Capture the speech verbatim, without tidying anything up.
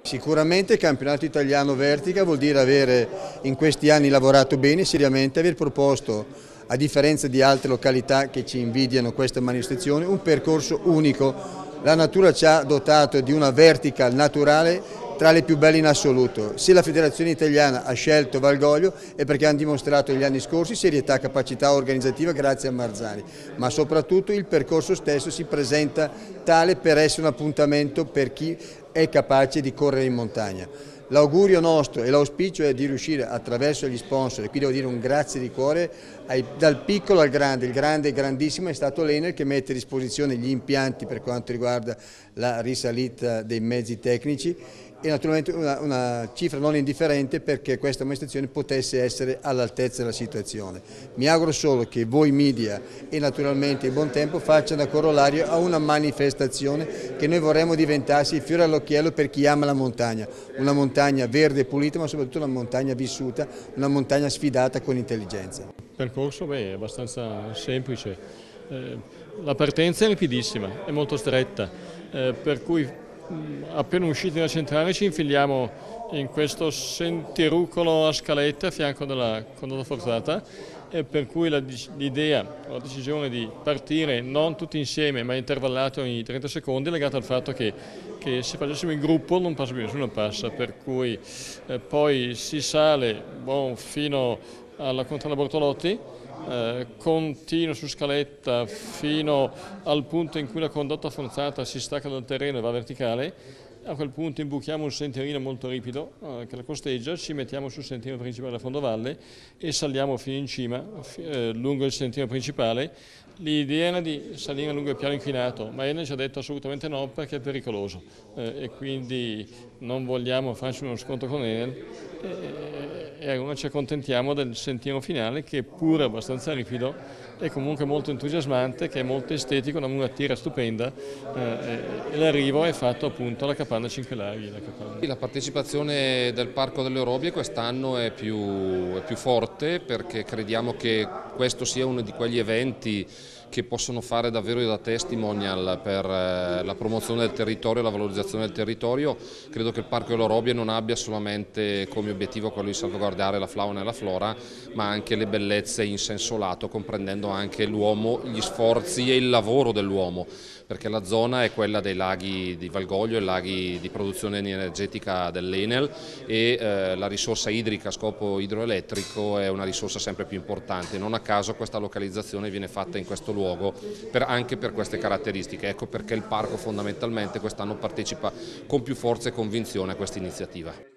Sicuramente il campionato italiano Vertica vuol dire avere in questi anni lavorato bene, seriamente, aver proposto, a differenza di altre località che ci invidiano questa manifestazione, un percorso unico. La natura ci ha dotato di una vertical naturale tra le più belle in assoluto. Se la Federazione Italiana ha scelto Valgoglio è perché hanno dimostrato negli anni scorsi serietà, capacità organizzativa grazie a Marzani, ma soprattutto il percorso stesso si presenta tale per essere un appuntamento per chi è capace di correre in montagna. L'augurio nostro e l'auspicio è di riuscire attraverso gli sponsor, e qui devo dire un grazie di cuore, ai, dal piccolo al grande, il grande e grandissimo è stato l'Enel che mette a disposizione gli impianti per quanto riguarda la risalita dei mezzi tecnici e naturalmente una, una cifra non indifferente perché questa manifestazione potesse essere all'altezza della situazione. Mi auguro solo che voi media e naturalmente il buon tempo facciano da corollario a una manifestazione che noi vorremmo diventasse il fiore all'occhiello per chi ama la montagna, una montagna verde e pulita ma soprattutto una montagna vissuta, una montagna sfidata con intelligenza. Il percorso beh, è abbastanza semplice, eh, la partenza è rapidissima, è molto stretta, eh, per cui appena usciti dalla centrale ci infiliamo in questo sentierucolo a scalette a fianco della condotta forzata, e per cui l'idea, la decisione di partire non tutti insieme ma intervallati ogni trenta secondi è legata al fatto che, che se facessimo in gruppo non passa più nessuno passa, per cui eh, poi si sale bon, fino alla Contrada Bortolotti, Eh, continuo su scaletta fino al punto in cui la condotta forzata si stacca dal terreno e va verticale. A quel punto imbuchiamo un sentierino molto ripido eh, che la costeggia, ci mettiamo sul sentiero principale a fondovalle e saliamo fino in cima eh, lungo il sentiero principale. L'idea era di salire lungo il piano inclinato, ma Enel ci ha detto assolutamente no perché è pericoloso eh, e quindi non vogliamo farci uno scontro con Enel e, e allora ci accontentiamo del sentiero finale che pure è abbastanza ripido è comunque molto entusiasmante, che è molto estetico, una murattiera stupenda eh, e l'arrivo è fatto appunto alla Capanna Cinque Laghi. La, Capanna. La partecipazione del Parco delle Orobie quest'anno è più, è più forte perché crediamo che questo sia uno di quegli eventi che possono fare davvero da testimonial per la promozione del territorio e la valorizzazione del territorio. Credo che il Parco delle Orobie non abbia solamente come obiettivo quello di salvaguardare la fauna e la flora, ma anche le bellezze in senso lato, comprendendo anche l'uomo, gli sforzi e il lavoro dell'uomo, perché la zona è quella dei laghi di Valgoglio e laghi di produzione energetica dell'Enel e eh, la risorsa idrica a scopo idroelettrico è una risorsa sempre più importante. Non a caso questa localizzazione viene fatta in questo luogo per, anche per queste caratteristiche. Ecco perché il parco fondamentalmente quest'anno partecipa con più forza e convinzione a questa iniziativa.